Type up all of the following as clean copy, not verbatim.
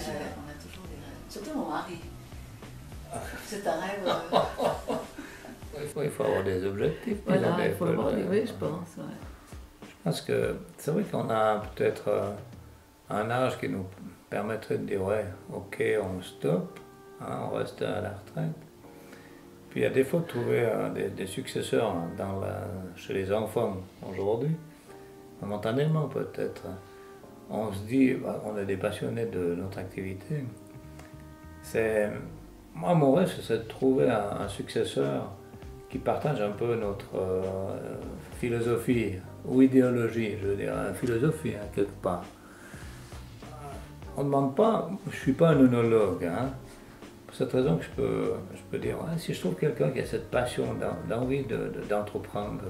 aussi. On a toujours des rêves. Surtout mon mari. C'est un rêve. Il faut avoir des objectifs. Voilà, il faut avoir des... Oui, je pense. Ouais. Je pense que c'est vrai qu'on a peut-être un âge qui nous permettrait de dire ouais, ok, on stoppe, hein, on reste à la retraite. Puis il y a des fois de trouver des successeurs chez les enfants aujourd'hui, momentanément peut-être. On se dit, bah, on est des passionnés de notre activité. Moi, mon rêve, c'est de trouver un successeur qui partage un peu notre philosophie ou idéologie, je veux dire, une philosophie hein, quelque part. On ne demande pas, je ne suis pas un œnologue, hein, pour cette raison que je peux dire, ouais, si je trouve quelqu'un qui a cette passion, d'envie d'entreprendre,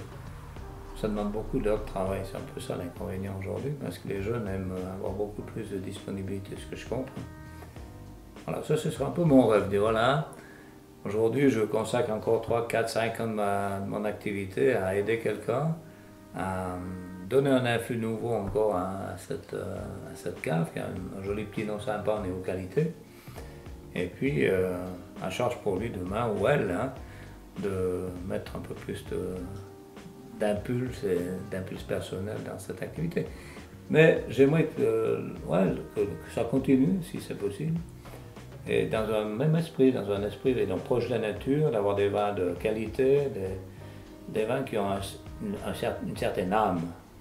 ça demande beaucoup d'heures de travail, c'est un peu ça l'inconvénient aujourd'hui, parce que les jeunes aiment avoir beaucoup plus de disponibilité, ce que je comprends. Voilà, ça ce sera un peu mon rêve, de voilà. Aujourd'hui, je consacre encore 3, 4, 5 ans de mon activité à aider quelqu'un, à donner un influx nouveau encore à cette cave, qui a un joli petit nom sympa en néo-qualité. Et puis, à charge pour lui demain, ou elle, hein, de mettre un peu plus d'impulse personnel dans cette activité. Mais j'aimerais que ça continue, si c'est possible. Et dans un même esprit, donc proche de la nature, d'avoir des vins de qualité, des vins qui ont une certaine âme.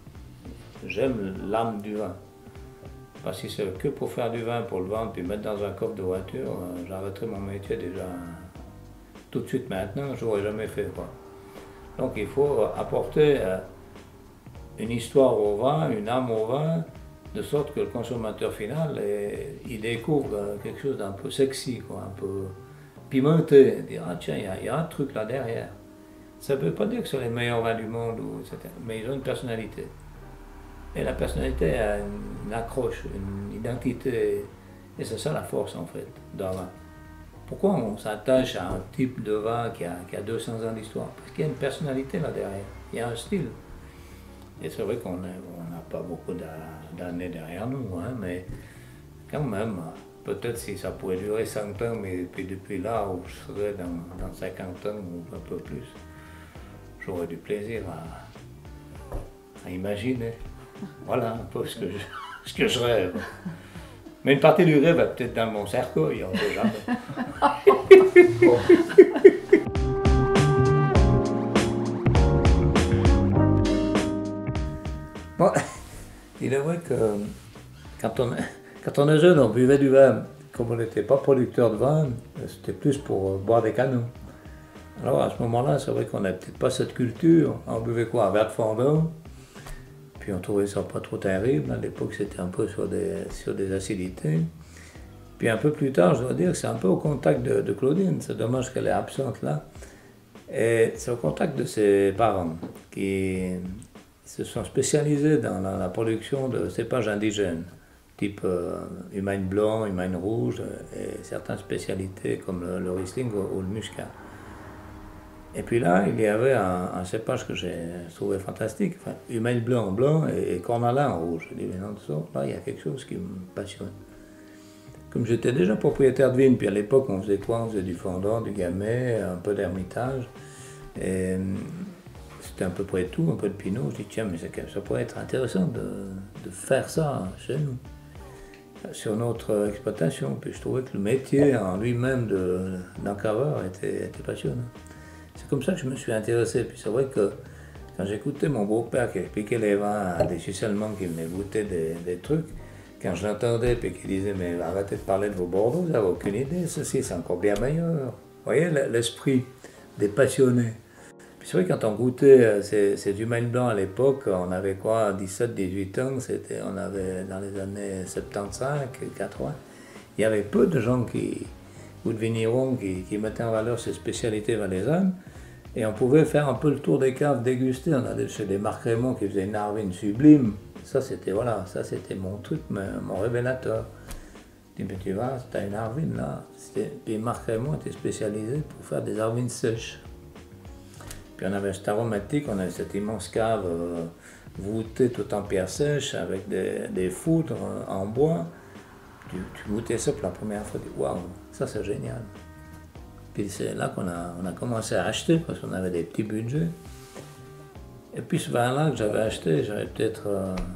J'aime l'âme du vin. Parce que si c'est que pour faire du vin, pour le vendre, puis mettre dans un coffre de voiture, j'arrêterai mon métier déjà tout de suite maintenant, je n'aurais jamais fait quoi. Donc il faut apporter une histoire au vin, une âme au vin, de sorte que le consommateur final, il découvre quelque chose d'un peu sexy, quoi, un peu pimenté, dire ah tiens, il y a un truc là derrière. Ça ne veut pas dire que ce sont les meilleurs vins du monde, etc., mais ils ont une personnalité. Et la personnalité a une accroche, une identité, et c'est ça la force en fait d'un vin. Pourquoi on s'attache à un type de vin qui a 200 ans d'histoire? Parce qu'il y a une personnalité là derrière, il y a un style. Et c'est vrai qu'on n'a pas beaucoup d'années derrière nous, hein, mais quand même, peut-être si ça pourrait durer 100 ans, mais puis depuis là où je serais dans 50 ans ou un peu plus, j'aurais du plaisir à imaginer. Voilà un peu ce que je rêve. Mais une partie du rêve est peut-être dans mon cercueil, on ne sait jamais. Bon, il est vrai que quand on est jeune, on buvait du vin. Comme on n'était pas producteur de vin, c'était plus pour boire des canons. Alors à ce moment-là, c'est vrai qu'on n'avait peut-être pas cette culture. On buvait quoi? Un verre de fondant. Puis on trouvait ça pas trop terrible. À l'époque, c'était un peu sur des acidités. Puis un peu plus tard, je dois dire que c'est un peu au contact de Claudine. C'est dommage qu'elle est absente là. Et c'est au contact de ses parents qui se sont spécialisés dans la production de cépages indigènes, type Humagne blanc, Humagne rouge, et certaines spécialités comme le Riesling ou le Muscat. Et puis là, il y avait un cépage que j'ai trouvé fantastique, enfin, Humagne blanc en blanc et Cornalin en rouge. Je dis, mais non, là, il y a quelque chose qui me passionne. Comme j'étais déjà propriétaire de vigne, puis à l'époque, on faisait quoi? On faisait du fondant, du gamay, un peu d'hermitage. Et c'était à peu près tout, un peu de pinot. Je dis, tiens, mais ça pourrait être intéressant de faire ça chez nous, sur notre exploitation. Puis je trouvais que le métier en lui-même d'encaveur était passionnant. C'est comme ça que je me suis intéressé. Puis c'est vrai que quand j'écoutais mon beau-père qui expliquait les vins à des Suisses allemands qui venaient goûter des trucs, quand je l'entendais puis qu'il disait mais arrêtez de parler de vos Bordeaux, vous n'avez aucune idée, ceci c'est encore bien meilleur. Vous voyez l'esprit des passionnés. Puis c'est vrai quand on goûtait ces Humagne blanc à l'époque, on avait quoi, 17, 18 ans, on avait dans les années 75, 80, il y avait peu de gens ou de vignerons qui mettaient en valeur ces spécialités valaisannes. Et on pouvait faire un peu le tour des caves, déguster. On allait chez des Marc Raymond qui faisaient une Arvine sublime. Ça c'était mon truc, mon révélateur. Je dis, mais tu vois, t'as une Arvine là. Puis Marc Raymond était spécialisé pour faire des Arvines sèches. Puis on avait cet aromatique, on avait cette immense cave voûtée tout en pierre sèche avec des foudres en bois. tu goûtais ça pour la première fois, tu dis waouh, ça c'est génial. Puis c'est là qu'on a commencé à acheter parce qu'on avait des petits budgets. Et puis ce vin-là que j'avais acheté, j'avais peut-être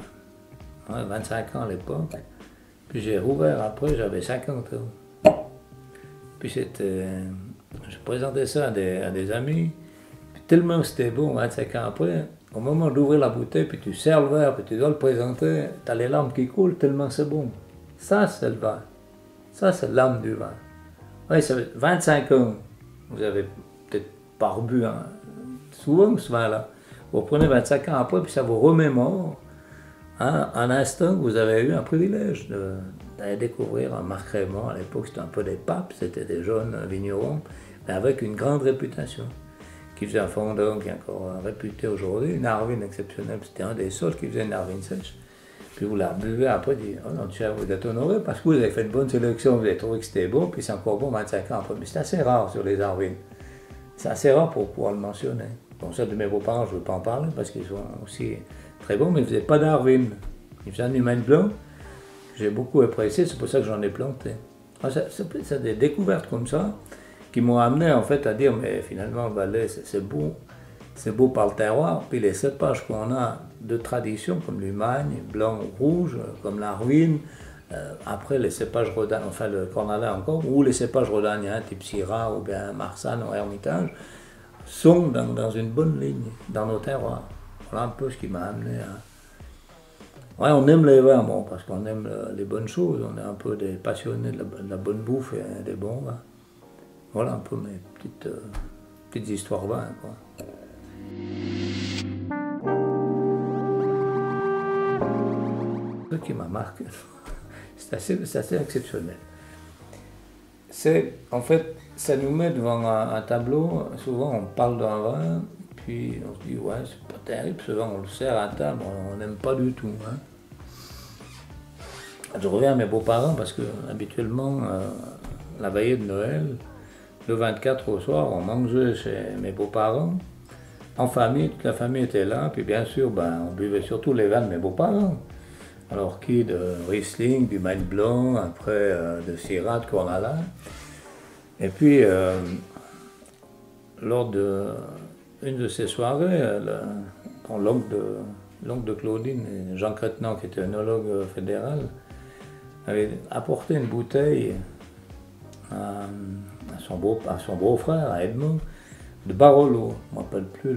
25 ans à l'époque. Puis j'ai rouvert après, j'avais 50 ans. Puis je présentais ça à des amis. Puis tellement c'était bon, 25 ans après, au moment d'ouvrir la bouteille, puis tu sers le verre, puis tu dois le présenter, tu as les larmes qui coulent tellement c'est bon. Ça, c'est le vin. Ça, c'est l'âme du vin. Oui, ça fait 25 ans. Vous avez peut-être pas rebu souvent ce vin-là. Vous prenez 25 ans après, puis ça vous remémore un instant que vous avez eu un privilège d'aller découvrir un Marc Raymond. À l'époque, c'était un peu des papes, c'était des jeunes vignerons, mais avec une grande réputation, qui faisait un fondant qui est encore réputé aujourd'hui, une Arvine exceptionnelle. C'était un des seuls qui faisait une Arvine sèche. Puis vous la buvez après, vous dites, oh non, vous êtes honoré parce que vous avez fait une bonne sélection, vous avez trouvé que c'était bon, puis c'est encore bon 25 ans après. Mais c'est assez rare sur les Arvines. C'est assez rare pour pouvoir le mentionner. Bon, ça de mes beaux-parents, je ne veux pas en parler parce qu'ils sont aussi très bons, mais ils ne faisaient pas d'Arvine. Ils faisaient un humain blanc, que j'ai beaucoup apprécié, c'est pour ça que j'en ai planté. C'est des découvertes comme ça qui m'ont amené en fait à dire, mais finalement, Valais, c'est beau. C'est beau par le terroir, puis les cépages qu'on a de tradition, comme l'Humagne, blanc ou rouge, comme l'Arvine, après les cépages rhodaniens, enfin le Cornalin encore, ou les cépages rhodaniens, type Syrah ou bien Marsanne ou Hermitage, sont dans une bonne ligne, dans nos terroirs. Voilà un peu ce qui m'a amené à... Ouais, on aime les vins, bon, parce qu'on aime les bonnes choses, on est un peu des passionnés de la bonne bouffe et des bons vins. Voilà un peu mes petites histoires vins, quoi. Ce qui m'a marqué, c'est assez exceptionnel. En fait, ça nous met devant un tableau, souvent on parle d'un vin, puis on se dit, ouais, c'est pas terrible, ce vin, on le sert à table, on n'aime pas du tout. Hein. Je reviens à mes beaux-parents parce que, habituellement, la veillée de Noël, le 24 au soir, on mangeait chez mes beaux-parents, en famille, toute la famille était là, puis bien sûr, on buvait surtout les vins de mes beaux-parents. Alors qui de Riesling, du Magne Blanc, après de Syrah, de Cornalin. Et puis, lors d'une de ces soirées, l'oncle de Claudine, Jean Crétenant, qui était œnologue fédéral, avait apporté une bouteille à son beau-frère, à Edmond, de Barolo. Je ne me rappelle plus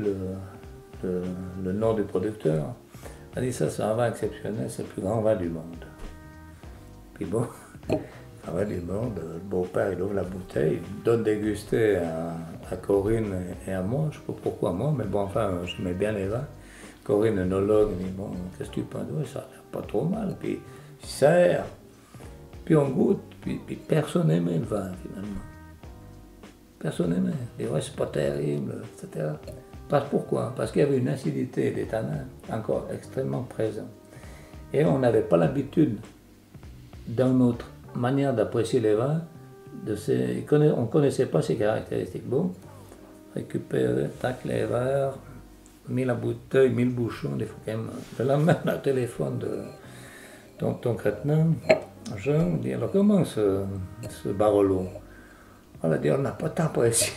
le nom du producteur. Il a dit ça, c'est un vin exceptionnel, c'est le plus grand vin du monde. Puis bon, un vin du monde, le beau-père il ouvre la bouteille, il donne déguster à Corinne et à moi, je ne sais pas pourquoi moi, mais bon, enfin, j'aimais bien les vins. Corinne, œnologue, il dit, bon, qu'est-ce que tu penses? Ouais, ça a l'air pas trop mal, puis il sert, puis on goûte, puis personne n'aimait le vin finalement. Personne n'aimait. Il dit, ouais, c'est pas terrible, etc. Pourquoi? Parce qu'il y avait une acidité des tanins encore extrêmement présente. Et on n'avait pas l'habitude, dans notre manière d'apprécier les vins, on ne connaissait pas ces caractéristiques. Bon, récupérer, tac, les verres, mis la bouteille, mis le bouchon, des fois quand même. Le lendemain, le téléphone de tonton Crétenant, Jean, dit alors comment ce Barolo? On a dit on n'a pas tant apprécié.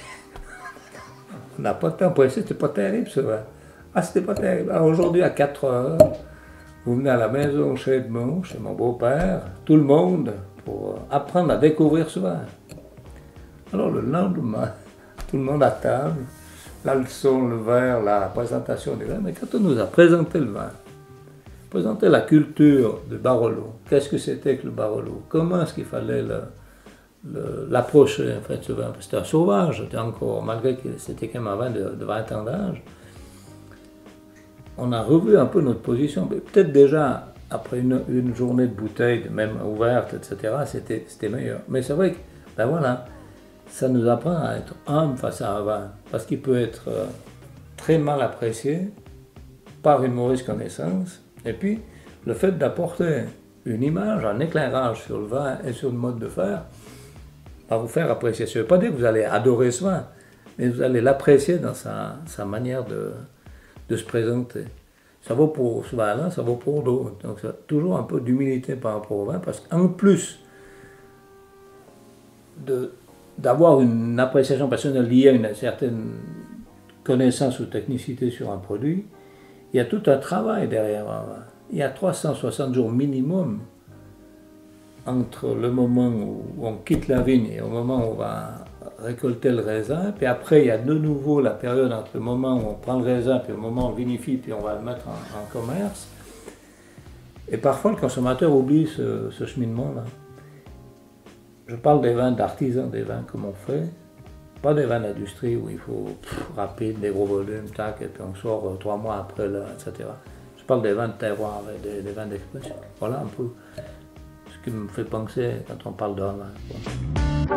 On n'a pas tant apprécié, c'était pas terrible ce vin. Ah, c'était pas terrible. Alors aujourd'hui, à 4 heures, vous venez à la maison chez Edmond, chez mon beau-père, tout le monde, pour apprendre à découvrir ce vin. Alors le lendemain, tout le monde à table, la leçon, le verre, la présentation du vin, mais quand on nous a présenté le vin, présenté la culture de Barolo, qu'est-ce que c'était que le Barolo, comment est-ce qu'il fallait l'approcher en fait ce vin, c'était un sauvage, c'était encore, malgré que c'était quand même un vin de 20 ans d'âge, on a revu un peu notre position, peut-être déjà après une journée de bouteille, même ouverte, etc., c'était meilleur. Mais c'est vrai que, ben voilà, ça nous apprend à être humble face à un vin, parce qu'il peut être très mal apprécié par une mauvaise connaissance, et puis le fait d'apporter une image, un éclairage sur le vin et sur le mode de faire, va vous faire apprécier. Ça ne veut pas dire que vous allez adorer ce vin, mais vous allez l'apprécier dans sa manière de se présenter. Ça vaut pour ce vin-là, ça vaut pour d'autres. Donc, ça, toujours un peu d'humilité par rapport au vin, parce qu'en plus d'avoir une appréciation personnelle liée à une certaine connaissance ou technicité sur un produit, il y a tout un travail derrière. Il y a 360 jours minimum entre le moment où on quitte la vigne et au moment où on va récolter le raisin. Puis après, il y a de nouveau la période entre le moment où on prend le raisin puis le moment où on vinifie puis on va le mettre en commerce. Et parfois, le consommateur oublie ce cheminement-là. Je parle des vins d'artisans, des vins comme on fait, pas des vins d'industrie où il faut rapide, des gros volumes, tac, et puis on sort 3 mois après, là, etc. Je parle des vins de terroir, des vins d'expression. Voilà un peu ce qui me fait penser quand on parle d'un vin, quoi.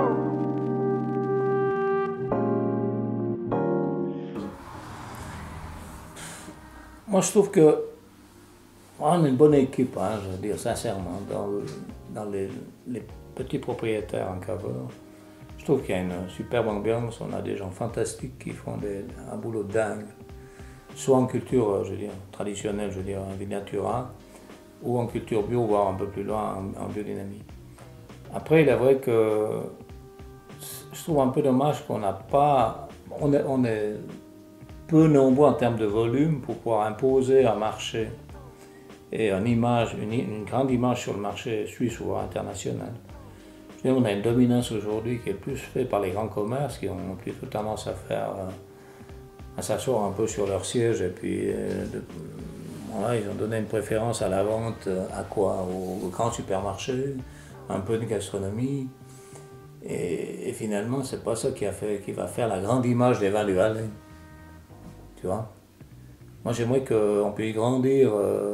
Moi, je trouve que on est une bonne équipe, hein, je veux dire sincèrement, dans les petits propriétaires en caveur. Je trouve qu'il y a une superbe ambiance, on a des gens fantastiques qui font un boulot dingue, soit en culture, je veux dire, traditionnelle, je veux dire, en vinatura, ou en culture bio, voire un peu plus loin, en biodynamie. Après, il est vrai que je trouve un peu dommage qu'on n'a pas... On est peu nombreux en termes de volume pour pouvoir imposer un marché et une grande image sur le marché suisse ou international. On a une dominance aujourd'hui qui est plus faite par les grands commerces qui ont plutôt tendance à s'asseoir un peu sur leur siège et puis voilà, ils ont donné une préférence à la vente à quoi? Aux grands supermarchés, un peu de gastronomie. Et finalement, c'est pas ça qui va faire la grande image des vins du Valais. Tu vois? Moi, j'aimerais qu'on puisse grandir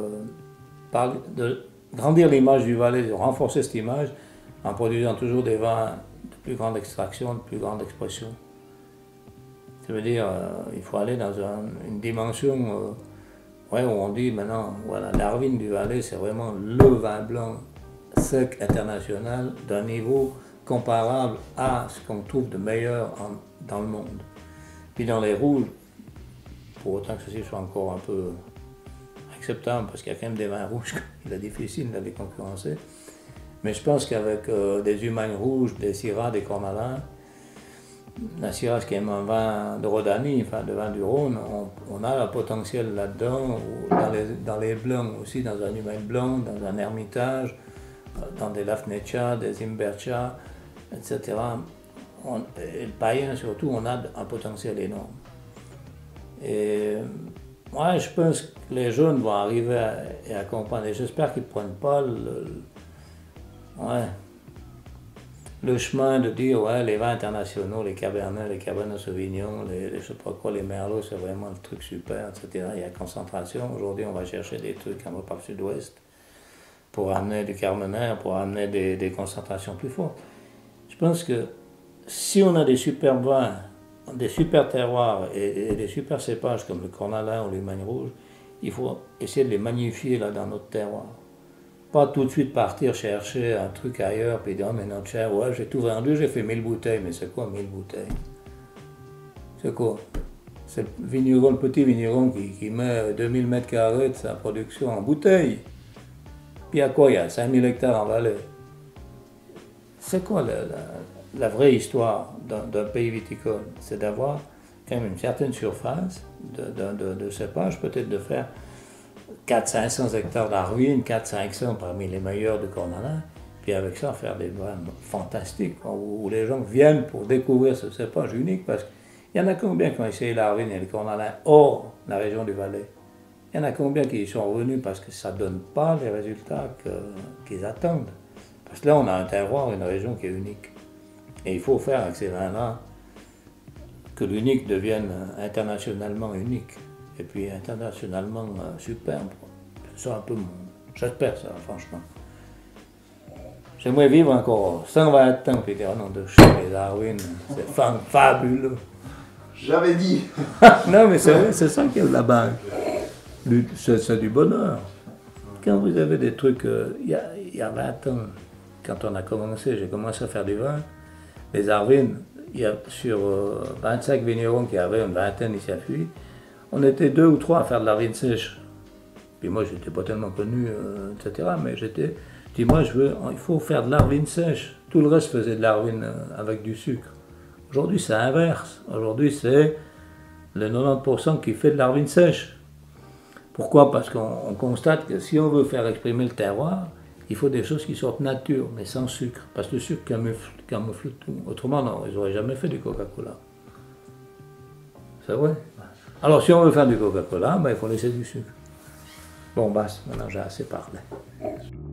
l'image du Valais, de renforcer cette image en produisant toujours des vins de plus grande extraction, de plus grande expression. Ça veut dire il faut aller dans une dimension où on dit maintenant, voilà, l'Arvin du Valais, c'est vraiment le vin blanc sec international d'un niveau comparable à ce qu'on trouve de meilleur dans le monde. Puis dans les rouges, pour autant que ceci soit encore un peu acceptable, parce qu'il y a quand même des vins rouges, il est difficile de les concurrencer. Mais je pense qu'avec des Humagnes rouges, des Syrahs, des Cornalins, la Syrah, qui est un vin de Rodanie, enfin de vin du Rhône, on a le potentiel là-dedans, dans les blancs aussi, dans un Humagne blanc, dans un Hermitage, dans des Lafnecha, des Imbercha, etc. Et le païen surtout, on a un potentiel énorme. Et moi, je pense que les jeunes vont arriver à comprendre, et j'espère qu'ils ne prennent pas le chemin de dire les vins internationaux, les Cabernets, les Cabernet Sauvignon, je sais pas quoi, les Merlots, c'est vraiment le truc super, etc. Il y a concentration. Aujourd'hui, on va chercher des trucs un peu par le sud-ouest pour amener du Carmenère, pour amener des concentrations plus fortes. Je pense que si on a des super vins, des super terroirs et des super cépages comme le Cornalin ou l'Humagne rouge, il faut essayer de les magnifier là dans notre terroir. Pas tout de suite partir chercher un truc ailleurs puis dire mais notre cher, ouais j'ai tout vendu, j'ai fait 1000 bouteilles, mais c'est quoi 1000 bouteilles? C'est quoi? C'est le petit vigneron qui met 2000 mètres carrés de sa production en bouteilles. Puis à quoi? Il y a 5000 hectares en Valais. C'est quoi la vraie histoire d'un pays viticole? C'est d'avoir quand même une certaine surface de cépage, peut-être de faire 400-500 hectares d'Arvin, 400-500 parmi les meilleurs de Cornalin, puis avec ça faire des vins fantastiques, où les gens viennent pour découvrir ce cépage unique, parce qu'il y en a combien qui ont essayé l'Arvin et le Cornalin hors la région du Valais? Il y en a combien qui y sont revenus parce que ça ne donne pas les résultats qu'ils attendent? Parce que là, on a un terroir, une région qui est unique. Et il faut faire avec ces vins-là que l'unique devienne internationalement unique. Et puis internationalement superbe. C'est ça un peu j'espère ça, franchement. J'aimerais vivre encore 120 ans, puis dire non, de chez les Arvin, c'est fabuleux. J'avais dit. Non, mais c'est vrai, c'est ça qui est la base. C'est du bonheur. Quand vous avez des trucs, il y a 20 ans, quand on a commencé, j'ai commencé à faire du vin, les Arvin, il y a sur 25 vignerons qui avaient une vingtaine ici à Fuy, on était 2 ou 3 à faire de l'Arvin sèche. Puis moi, j'étais pas tellement connu, etc. Mais Je dis, moi, il faut faire de l'arvine sèche. Tout le reste faisait de l'arvine avec du sucre. Aujourd'hui, c'est inverse. Aujourd'hui, c'est le 90% qui fait de l'arvine sèche. Pourquoi? Parce qu'on constate que si on veut faire exprimer le terroir, il faut des choses qui sortent nature, mais sans sucre. Parce que le sucre camoufle tout. Autrement, non, ils n'auraient jamais fait du Coca-Cola. C'est vrai. Alors, si on veut faire du Coca-Cola, ben, il faut laisser du sucre. Bon, basta, maintenant j'ai assez parlé.